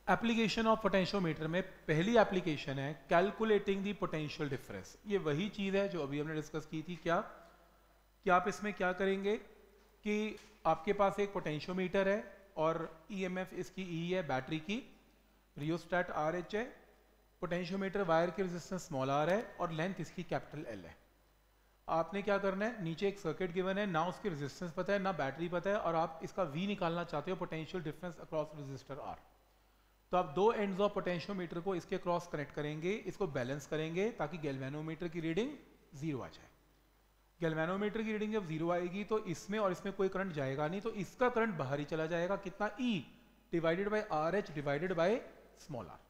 Application of potentiometer में पहली application है कैलकुलेटिंग द पोटेंशियल डिफरेंस। ये वही चीज़ है जो अभी हमने डिस्कस की थी। क्या कि आप इसमें क्या करेंगे कि आपके पास एक पोटेंशियोमीटर है और ईएमएफ इसकी ई है, बैटरी की, रियोस्टेट आर एच है, पोटेंशियोमीटर वायर की रेजिस्टेंस स्मॉल आर है और लेंथ इसकी कैपिटल एल है। आपने क्या करना है, नीचे एक सर्किट गिवन है, ना उसकी रेजिस्टेंस पता है ना बैटरी पता है, और आप इसका वी निकालना चाहते हो, potential difference across resistor R. तो आप दो एंड्स ऑफ पोटेंशियोमीटर को इसके क्रॉस कनेक्ट करेंगे, इसको बैलेंस करेंगे ताकि गैल्वेनोमीटर की रीडिंग जीरो आ जाए। गैल्वेनोमीटर की रीडिंग जब जीरो आएगी तो इसमें और इसमें कोई करंट जाएगा नहीं, तो इसका करंट बाहर ही चला जाएगा। कितना? E divided by R H divided by small R,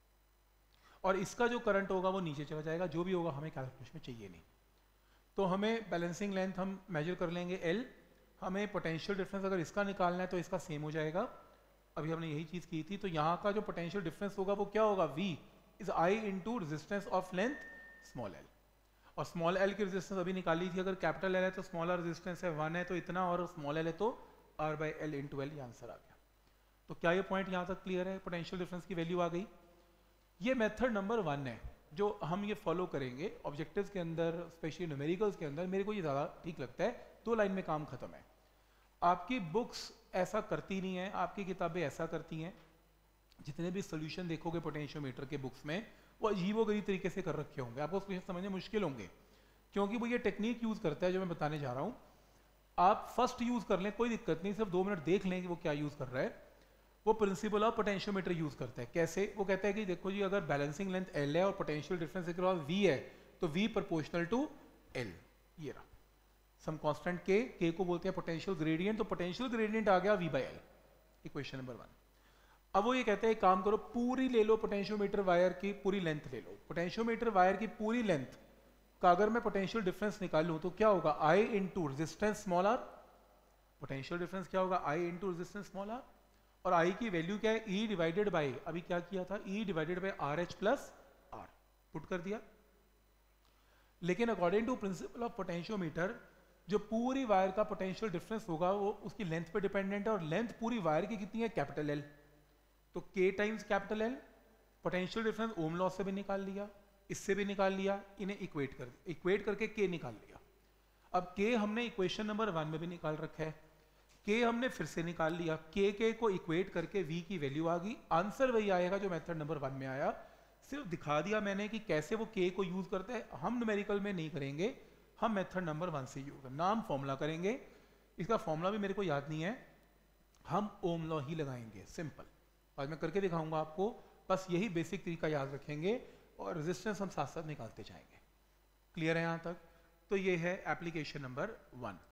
और इसका जो करंट होगा वो नीचे चला जाएगा। जो भी होगा हमें कैलकुलेशन में चाहिए नहीं। तो हमें बैलेंसिंग लेंथ हम मेजर कर लेंगे एल। हमें पोटेंशियल डिफरेंस अगर इसका निकालना है तो इसका सेम हो जाएगा, अभी हमने यही चीज की थी। तो यहाँ का जो पोटेंशियल डिफरेंस होगा वो क्या होगा? V is I into resistance of length small L. और स्मॉल एल की रेजिस्टेंस अभी निकाली थी, अगर कैपिटल एल है तो स्मॉल आर रेजिस्टेंस है 1 है तो इतना, और स्मॉल एल है तो R by L into L, ये आंसर आ गया। तो क्या ये पॉइंट यहाँ तक क्लियर है? पोटेंशियल डिफरेंस की वैल्यू आ गई। ये मेथड नंबर 1 है जो हम ये फॉलो करेंगे ऑब्जेक्टिव्स के अंदर, स्पेशली न्यूमेरिकल्स के अंदर। मेरे को ये ज़्यादा ठीक लगता है, 2 लाइन में काम खत्म है। आपकी बुक्स ऐसा करती नहीं है, आपकी किताबें ऐसा करती हैं। जितने भी सोल्यूशन देखोगे पोटेंशियोमीटर के बुक्स में, वो अजीबोगरीब तरीके से कर रखे होंगे, आपको उसको समझने मुश्किल होंगे, क्योंकि वो ये टेक्निक यूज करता है जो मैं बताने जा रहा हूँ। आप फर्स्ट यूज कर लें, कोई दिक्कत नहीं, सिर्फ 2 मिनट देख लें कि वो क्या यूज कर रहा है। वो प्रिंसिपल ऑफ पोटेंशियोमीटर यूज करता है। कैसे? वो कहता है कि देखो जी, अगर बैलेंसिंग लेंथ एल है और पोटेंशियल डिफरेंस अक्रॉस वी है तो वी प्रोपोर्शनल टू एल। ये रहा सम कांस्टेंट के को बोलते हैं पोटेंशियल ग्रेडियंट। तो पोटेंशियल ग्रेडियंट आ गया V by L, equation number 1। अब वो ये कहते हैं काम करो, पूरी ले लो पोटेंशियोमीटर वायर की पूरी लेंथ ले लो। पोटेंशियोमीटर वायर की पूरी लेंथ का अगर मैं पोटेंशियल डिफरेंस निकालूं तो क्या होगा? I into resistance small R. Potential difference क्या होगा? I into resistance small R, और आई की वैल्यू क्या है? ई डिवाइडेड बाई, अभी क्या किया था, E divided by R H plus R, put कर दिया। लेकिन according to principle of potentiometer, जो पूरी वायर का पोटेंशियल डिफरेंस होगा वो उसकी लेंथ पे डिपेंडेंट है, और लेंथ पूरी वायर की कितनी है? Capital L. तो K times capital L. Potential difference ohm law से भी निकाल लिया, इससे भी निकाल लिया, इन्हें इक्वेट करके के निकाल लिया। अब के हमने इक्वेशन नंबर 1 में भी निकाल रखा है, के हमने फिर से निकाल लिया, के को इक्वेट करके वी की वैल्यू आ गई। आंसर वही आएगा जो मेथड नंबर 1 में आया, सिर्फ दिखा दिया मैंने कि कैसे वो के को यूज करते हैं। हम न्यूमेरिकल में नहीं करेंगे, हम मेथड नंबर 1 से यूज नाम फॉर्मूला करेंगे। इसका फॉर्मूला भी मेरे को याद नहीं है, हम ओम लॉ ही लगाएंगे, सिंपल। आज मैं करके दिखाऊंगा आपको, बस यही बेसिक तरीका याद रखेंगे और रेजिस्टेंस हम साथ साथ निकालते जाएंगे। क्लियर है यहाँ तक? तो ये है एप्लीकेशन नंबर 1।